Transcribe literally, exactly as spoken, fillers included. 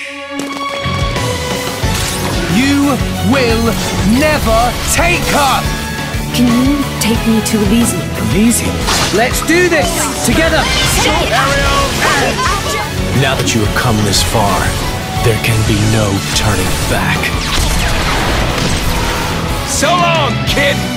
You will never take her! Can you take me to Elysium? Elysium? Let's do this! Together! Now that you have come this far, there can be no turning back. So long, kid!